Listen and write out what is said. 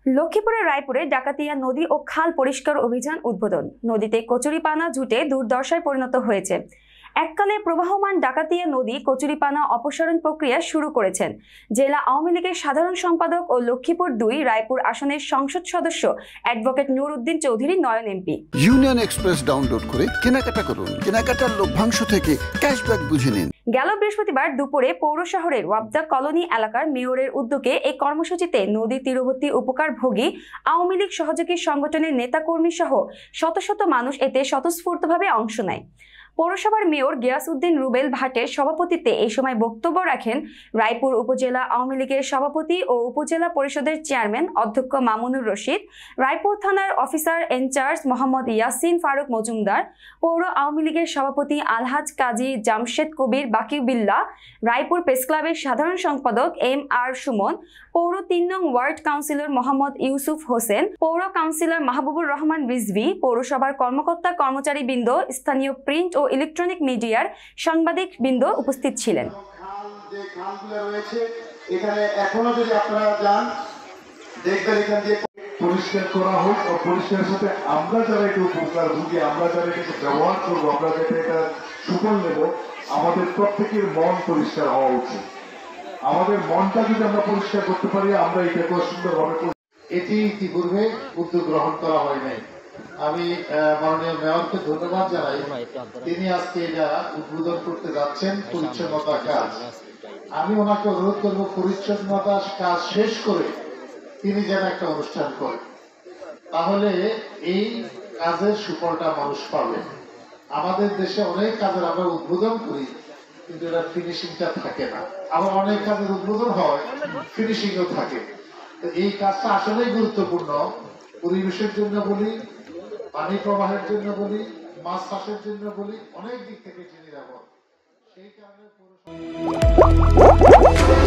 লক্ষ্মীপুরের রায়পুরে ডাকাতিয়া নদী ও খাল পরিষ্কার অভিযান উদ্বোধন। নদীতে কচুরিপানা জুটে দুর্দশায় পরিণত হয়েছে। এককালে প্রবাহমান ডাকাতিয়া নদী কচুরিপানা অপসারণ প্রক্রিয়া শুরু করেছেন জেলা আওয়ামী লীগের সাধারণ সম্পাদক ও লক্ষ্মীপুর ২ রায়পুর আসনের সংসদ সদস্য advocate Nur Uddin Chowdhury Nayan MP. Union Express download করে কেনাকাটা করুন, কেনাকাটার লভ্যাংশ থেকে ক্যাশব্যাক বুঝে নিন। গেল বৃহস্পতিবার দুপুরে পৌর শহরের ওয়াবদা কলোনি এলাকার মেয়রের উদ্যোগে এই কর্মসূচিতে নদী তীরবর্তী উপকারভোগী আওয়ামী লীগ সহযোগী সংগঠনের নেতাকর্মী সহ শত শত মানুষ এতে স্বতঃস্ফূর্তভাবে অংশ নেয়। পৌরসভার মেয়র গিয়াস উদ্দিন রুবেল ভাটের সভাপতিত্বে এই সময় বক্তব্য রাখেন রায়পুর উপজেলা আওয়ামী লীগের সভাপতি ও উপজেলা পরিষদের চেয়ারম্যান অধ্যক্ষ মামুনুর রশিদ, রায়পুর থানার অফিসার ইনচার্জ মোহাম্মদ ইয়াসিন ফারুক মজুমদার, পৌর আওয়ামী লীগের সভাপতি আলহাজ কাজী জামশেদ কবির বাকিবিল্লাহ, রায়পুর প্রেসক্লাবের সাধারণ সম্পাদক এম আর সুমন, পৌর ৩ নং ওয়ার্ড কাউন্সিলর মোহাম্মদ ইউসুফ হোসেন, পৌর কাউন্সিলর মাহবুবুর রহমান রিজভী, পৌরসভার কর্মকর্তা কর্মচারীবৃন্দ, স্থানীয় প্রিন্ট ও ইলেকট্রনিক মিডিয়ার সাংবাদিক বৃন্দ উপস্থিত ছিলেন। যে খালগুলো রয়েছে এখানে এখনো যদি আপনারা যান দেখবেন এখান দিয়ে পরিষ্কার করা হোক, ও পরিষ্কারের সাথে আমরা যারা একটু উপকার ভুগি, আমরা যারা এটাকে ব্যবহার করবো, আমরা যাতে এটা সুফল নেব, আমাদের প্রত্যেকের মন পরিষ্কার হওয়া উচিত। আমাদের মনটা যদি আমরা পরিষ্কার করতে পারি, আমরা এটাকে সুন্দরভাবে। এটি ইতিপূর্বে উদ্যোগ গ্রহণ করা হয় নাই। আমি মাননীয় মেয়রকে ধন্যবাদ জানাই, তিনি আজকে এটা উদ্বোধন করতে যাচ্ছেন পরিচ্ছন্নতা কাজ। আমি ওনাকে অনুরোধ করবো পরিচ্ছন্নতা কাজ শেষ করে তিনি যেন একটা অনুষ্ঠান করেন, তাহলে এই কাজের সুফলটা মানুষ পাবে। আমাদের দেশে অনেক কাজের আমরা উদ্বোধন করি কিন্তু এটা ফিনিশিংটা থাকে না, আবার অনেক কাজের উদ্বোধন হয় ফিনিশিংও থাকে। তো এই কাজটা আসলেই গুরুত্বপূর্ণ। পরিবেশের জন্য বলি, পানি প্রবাহের জন্য বলি, মাছ চাষের জন্য বলি, অনেক দিক থেকে নিরাপদ। সেই কারণে